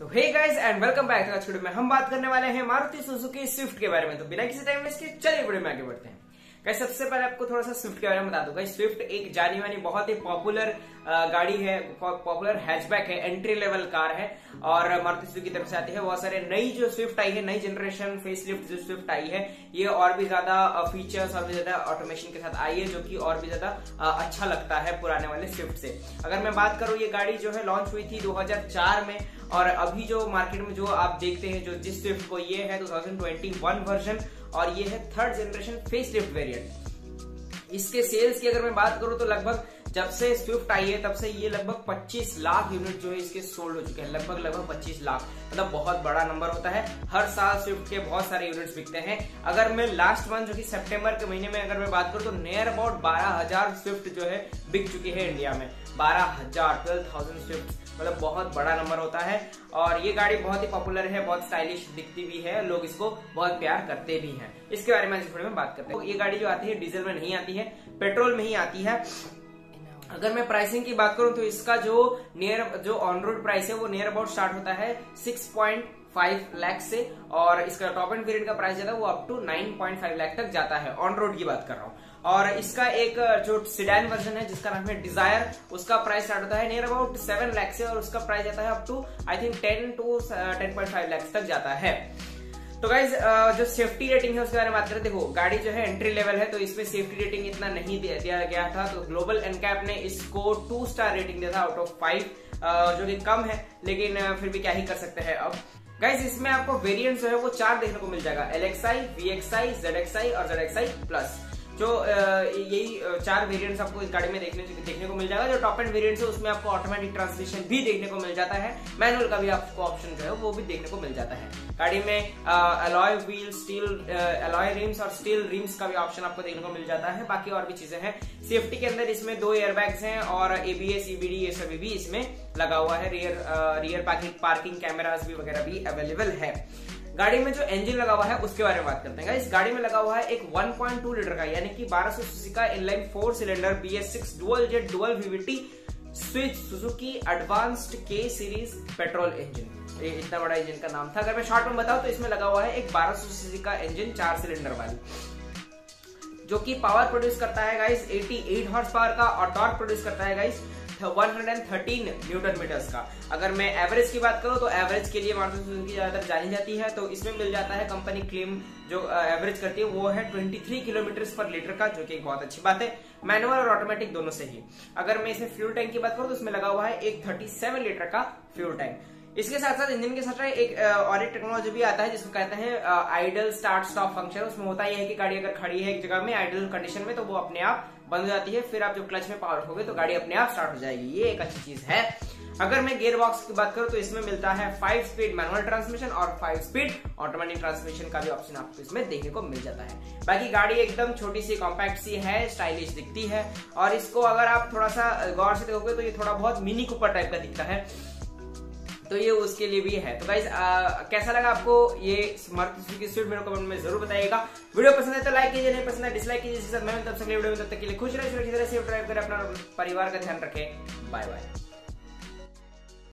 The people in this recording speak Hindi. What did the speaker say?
तो hey guys and welcome back to आज वीडियो में हम बात करने वाले हैं मारुति सुजुकी स्विफ्ट के बारे में। तो बिना किसी टाइम वेस्ट के चलिए वीडियो में आगे बढ़ते हैं। गाइस सबसे पहले आपको थोड़ा सा स्विफ्ट के बारे में बता दूं। गाइस स्विफ्ट एक जानी मानी बहुत ही पॉपुलर गाड़ी है, पॉपुलर हैचबैक है, एंट्री लेवल कार है और मारुति सुजुकी की तरफ से आती है। बहुत सारे नई जो स्विफ्ट आई है, नई जनरेशन फेसलिफ्ट जो स्विफ्ट आई है, ये और भी ज्यादा फीचर्स और भी ज्यादा ऑटोमेशन के साथ आई है, जो कि और भी ज्यादा अच्छा लगता है पुराने वाले स्विफ्ट से। अगर मैं बात करूं, ये गाड़ी जो है लॉन्च हुई थी 2004 में और अभी जो मार्केट में जो आप देखते हैं जो जिस स्विफ्ट को, ये है 2021 वर्जन और ये है थर्ड जनरेशन फेसलिफ्ट वेरिएंट। इसके सेल्स की अगर मैं बात करूं तो लगभग जब से स्विफ्ट आई है तब से ये लगभग 25 लाख यूनिट जो है इसके सोल्ड हो चुके हैं। लगभग 25 लाख, मतलब बहुत बड़ा नंबर होता है। हर साल स्विफ्ट के बहुत सारे यूनिट्स बिकते हैं। अगर मैं लास्ट मंथ जो कि सितंबर के महीने में अगर मैं बात करूं तो नियर अबाउट 12,000 स्विफ्ट जो है बिक चुकी है इंडिया में। 12,000 स्विफ्ट, मतलब बहुत बड़ा नंबर होता है। और ये गाड़ी बहुत ही पॉपुलर है, बहुत स्टाइलिश दिखती भी है, लोग इसको बहुत प्यार करते भी हैं। इसके बारे में थोड़े में बात करते हैं। ये गाड़ी जो आती है डीजल में नहीं आती है, पेट्रोल में ही आती है। अगर मैं प्राइसिंग की बात करूं तो इसका जो ऑन रोड प्राइस है वो नियर अबाउट स्टार्ट होता है 6.5 लाख से और इसका टॉप एंड वेरिएंट का प्राइस जाता है वो अप टू 9.5 लाख तक जाता है। ऑन रोड की बात कर रहा हूँ। और इसका एक जो सिडान वर्जन है जिसका नाम है डिजायर, उसका प्राइस स्टार्ट होता है नियर अबाउट 7 लाख से और उसका प्राइस जाता है up to I think 10 to 10.5 lakh तक जाता है। तो गाइज जो सेफ्टी रेटिंग है उसके बारे में बात करें। देखो गाड़ी जो है एंट्री लेवल है तो इसमें सेफ्टी रेटिंग इतना नहीं दिया गया था। तो ग्लोबल एनकैप ने इसको 2 स्टार रेटिंग दिया था आउट ऑफ 5, जो कि कम है, लेकिन फिर भी क्या ही कर सकते हैं। अब गाइज इसमें आपको वेरिएंट जो है वो 4 देखने को मिल जाएगा, LXi, VXi, ZXi और ZXi प्लस। जो यही 4 वेरिएंट्स आपको इस गाड़ी में देखने को मिल जाएगा। जो टॉप एंड वेरिएंट्स है उसमें आपको ऑटोमेटिक ट्रांसमिशन भी देखने को मिल जाता है, मैनुअल का भी आपको ऑप्शन जो है वो भी देखने को मिल जाता है। गाड़ी में alloy wheel, steel alloy rims और स्टील रिम्स का भी ऑप्शन आपको देखने को मिल जाता है। बाकी और भी चीजें हैं। सेफ्टी के अंदर इसमें 2 एयरबैग्स हैं और ABS, EBD ये सभी भी इसमें लगा हुआ है। रियर पार्किंग कैमरास भी वगैरह भी अवेलेबल है। गाड़ी में जो इंजन लगा हुआ है उसके बारे में बात करते हैं। इस गाड़ी में लगा हुआ है एक 1.2 लीटर का यानी कि 1200 सीसी का inline 4 cylinder BS6 dual jet dual VVT switch Suzuki advanced K series petrol engine. ये इतना बड़ा इंजन का नाम था। अगर मैं शॉर्ट में बताऊं तो इसमें लगा हुआ है एक 1200 सीसी का इंजन 4 सिलेंडर वाली, जो कि पावर प्रोड्यूस करता है गाइस 88 हॉर्स पावर का और टॉर्क प्रोड्यूस करता है गाइस 113 न्यूटन मीटर्स का। अगर मैं एवरेज की बात करूं तो एवरेज के लिए मारुति सुजुकी ज्यादातर जानी जाती है। तो इसमें मिल जाता है, कंपनी क्लेम जो एवरेज करती है वो है 23 किलोमीटर पर लीटर का, जो कि एक बहुत अच्छी बात है, मैनुअल और ऑटोमेटिक दोनों से ही। अगर मैं इसमें फ्यूल टैंक की बात करूं तो इसमें लगा हुआ है एक 37 लीटर का फ्यूल टैंक। इसके साथ साथ इंजन के साथ एक और एक टेक्नोलॉजी भी आता है जिसको कहते हैं आइडल स्टार्ट स्टॉप फंक्शन। उसमें होता यह है कि गाड़ी अगर खड़ी है एक जगह में आइडल कंडीशन में तो वो अपने आप बंद हो जाती है, फिर आप जब क्लच में पावर रखोगे तो गाड़ी अपने आप स्टार्ट हो जाएगी। ये एक अच्छी चीज है। अगर मैं गियर बॉक्स की बात करूं तो इसमें मिलता है 5 स्पीड मैनुअल ट्रांसमिशन और 5 स्पीड ऑटोमेटिक ट्रांसमिशन का भी ऑप्शन आपको इसमें देखने को मिल जाता है। बाकी गाड़ी एकदम छोटी सी कॉम्पैक्ट सी है, स्टाइलिश दिखती है और इसको अगर आप थोड़ा सा गौर से देखोगे तो ये थोड़ा बहुत मिनी कूपर टाइप का दिखता है, तो ये उसके लिए भी है। तो गाइस कैसा लगा आपको ये मारुति सुजुकी स्विफ्ट, मेरे कमेंट में जरूर बताइएगा। वीडियो पसंद है तो लाइक कीजिए, नहीं पसंद है डिसलाइक कीजिए। मैं तब तक वीडियो में तब तक के लिए खुश रहे, सुरक्षित रहे, सेफ ड्राइव करें, अपना परिवार का ध्यान रखें। Bye bye.